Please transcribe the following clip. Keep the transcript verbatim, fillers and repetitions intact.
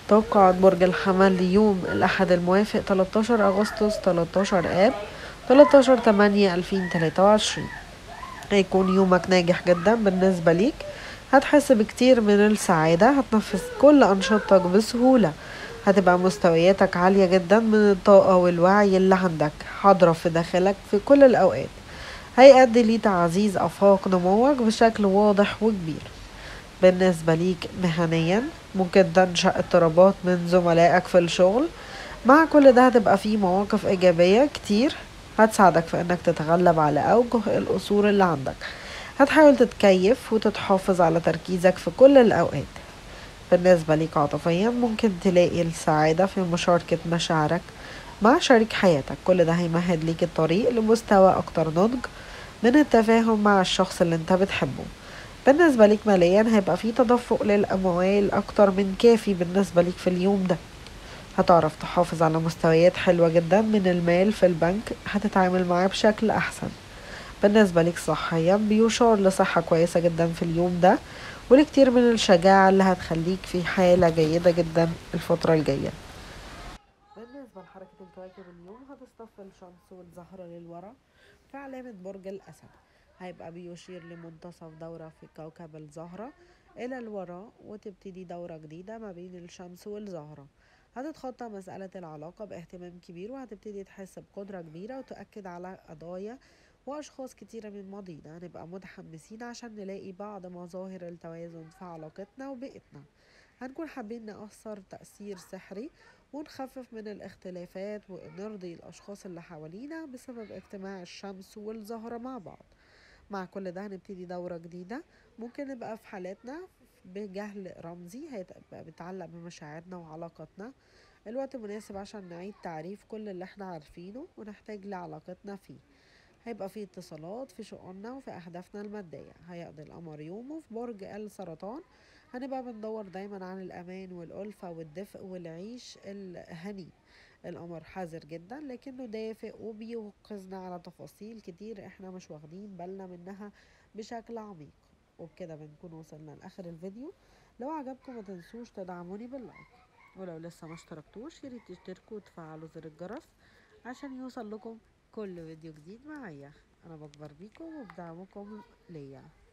توقعات برج الحمل ليوم الأحد الموافق ثلاثة عشر أغسطس ثلاثة عشر آب ثلاثة عشر تمانية ألفين وتلاتة وعشرين. هيكون يومك ناجح جدا بالنسبة ليك، هتحس بكتير من السعادة، هتنفذ كل أنشطتك بسهولة، هتبقى مستوياتك عالية جدا من الطاقة والوعي اللي عندك حاضرة في داخلك في كل الأوقات، هيؤدي لتعزيز آفاق نموك بشكل واضح وكبير. بالنسبة ليك مهنيا ممكن تنشأ اضطرابات من زملائك في الشغل، مع كل ده هتبقى فيه مواقف إيجابية كتير هتساعدك في انك تتغلب على أوجه القصور اللي عندك، هتحاول تتكيف وتتحافظ على تركيزك في كل الأوقات. بالنسبة ليك عاطفيا ممكن تلاقي السعادة في مشاركة مشاعرك مع شريك حياتك، كل ده هيمهد ليك الطريق لمستوى أكتر نضج من التفاهم مع الشخص اللي انت بتحبه. بالنسبة ليك ماليا هيبقى في تدفق للأموال أكتر من كافي بالنسبة ليك في اليوم ده، هتعرف تحافظ على مستويات حلوة جدا من المال في البنك، هتتعامل معاه بشكل أحسن. بالنسبة ليك صحيا بيشار لصحة كويسة جدا في اليوم ده، ولكتير من الشجاعة اللي هتخليك في حالة جيدة جدا الفترة الجاية. بالنسبة لحركة الكواكب اليوم هتصطف الشمس والزهرة للورا في علامة برج الأسد، هيبقى بيشير لمنتصف دورة في كوكب الزهرة إلى الوراء، وتبتدي دورة جديدة ما بين الشمس والزهرة، هتتخطى مسألة العلاقة باهتمام كبير، وهتبتدي تحس بقدرة كبيرة وتؤكد على قضايا وأشخاص كتيرة من ماضينا، هنبقى متحمسين عشان نلاقي بعض مظاهر التوازن في علاقتنا وبيئتنا، هنكون حابين نأثر تأثير سحري ونخفف من الاختلافات ونرضي الأشخاص اللي حوالينا بسبب اجتماع الشمس والزهرة مع بعض. مع كل ده هنبتدي دورة جديدة، ممكن نبقى في حالاتنا بجهل رمزي هيبقى بيتعلق بمشاعرنا وعلاقتنا، الوقت مناسب عشان نعيد تعريف كل اللي احنا عارفينه ونحتاج لعلاقتنا فيه، هيبقى فيه اتصالات في شؤوننا وفي أهدافنا المادية. هيقضي القمر يومه في برج السرطان، هنبقى بندور دايما عن الأمان والألفة والدفء والعيش الهني. القمر حذر جدا لكنه دافئ وبيوقظنا على تفاصيل كتير احنا مش واخدين بالنا منها بشكل عميق. وبكده بنكون وصلنا لآخر الفيديو، لو عجبكم ما تنسوش تدعموني باللايك، ولو لسه ما اشتركتوش ياريت تشتركوا وتفعلوا زر الجرس عشان يوصل لكم كل فيديو جديد معايا. انا بكبر بيكم وبدعمكم ليا.